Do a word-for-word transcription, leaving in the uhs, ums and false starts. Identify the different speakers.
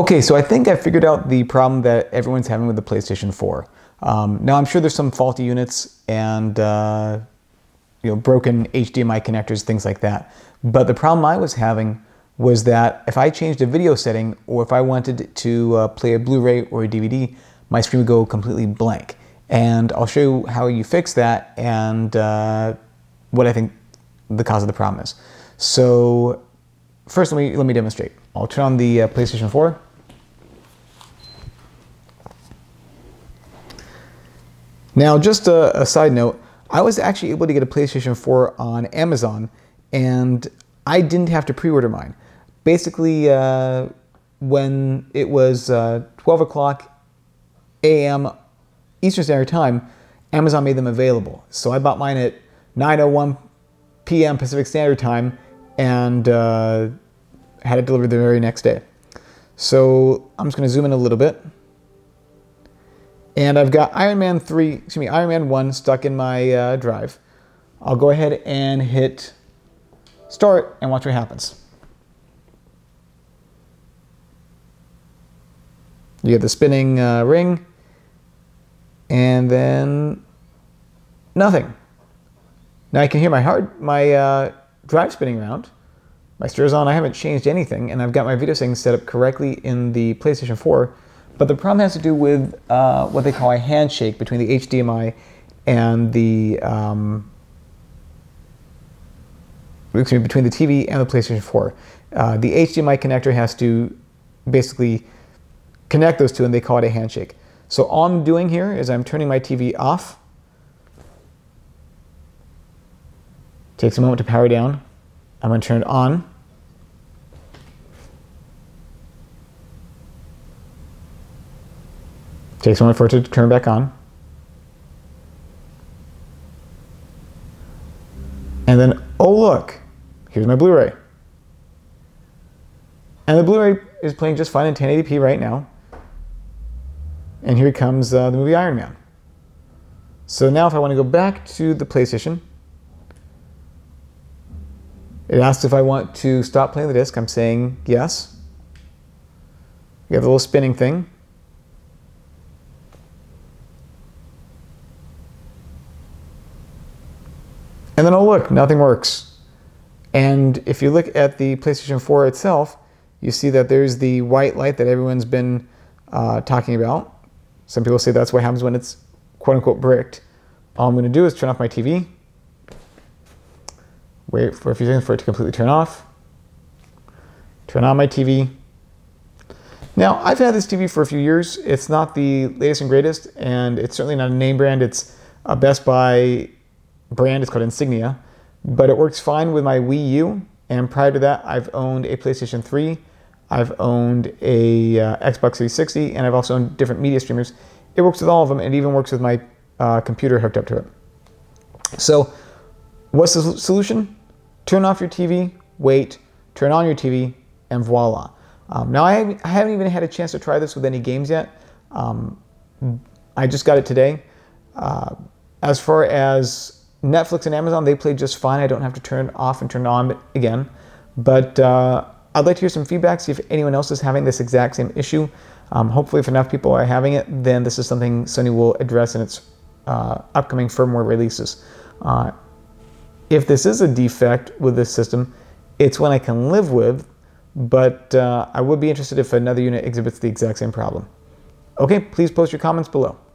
Speaker 1: Okay, so I think I figured out the problem that everyone's having with the PlayStation four. Um, now I'm sure there's some faulty units and uh, you know, broken H D M I connectors, things like that. But the problem I was having was that if I changed a video setting or if I wanted to uh, play a Blu-ray or a D V D, my screen would go completely blank. And I'll show you how you fix that and uh, what I think the cause of the problem is. So first, let me, let me demonstrate. I'll turn on the uh, PlayStation four. Now, just a, a side note, I was actually able to get a PlayStation four on Amazon, and I didn't have to pre-order mine. Basically, uh, when it was uh, twelve o'clock A M Eastern Standard Time, Amazon made them available. So I bought mine at nine oh one P M Pacific Standard Time and uh, had it delivered the very next day. So I'm just going to zoom in a little bit. And I've got Iron Man three, excuse me, Iron Man one stuck in my uh, drive. I'll go ahead and hit start and watch what happens. You get the spinning uh, ring, and then nothing. Now I can hear my hard, my uh, drive spinning around. My stir's on. I haven't changed anything, and I've got my video settings set up correctly in the PlayStation four. But the problem has to do with uh, what they call a handshake between the H D M I and the um, excuse me, between the T V and the PlayStation four. Uh, the H D M I connector has to basically connect those two, and they call it a handshake. So all I'm doing here is I'm turning my T V off. Takes a moment to power down. I'm going to turn it on. Takes a moment for it to turn back on. And then, oh look, here's my Blu-ray. And the Blu-ray is playing just fine in ten eighty p right now. And here comes uh, the movie Iron Man. So now if I want to go back to the PlayStation, it asks if I want to stop playing the disc. I'm saying yes. You have the little spinning thing. And then, oh look, nothing works. And if you look at the PlayStation four itself, you see that there's the white light that everyone's been uh, talking about. Some people say that's what happens when it's quote-unquote bricked. All I'm going to do is turn off my T V. Wait for a few seconds for it to completely turn off. Turn on my T V. Now, I've had this T V for a few years. It's not the latest and greatest, and it's certainly not a name brand. It's a Best Buy brand. It's called Insignia, but it works fine with my Wii U. And prior to that, I've owned a PlayStation three, I've owned a uh, Xbox three sixty, and I've also owned different media streamers. It works with all of them, and it even works with my uh, computer hooked up to it. So, what's the solution? Turn off your T V, wait, turn on your T V, and voila. Um, now, I haven't, I haven't even had a chance to try this with any games yet. Um, I just got it today. Uh, as far as Netflix and Amazon, they play just fine. I don't have to turn it off and turn it on again. But uh, I'd like to hear some feedback, see if anyone else is having this exact same issue. Um, hopefully, if enough people are having it, then this is something Sony will address in its uh, upcoming firmware releases. Uh, if this is a defect with this system, it's one I can live with, but uh, I would be interested if another unit exhibits the exact same problem. Okay, please post your comments below.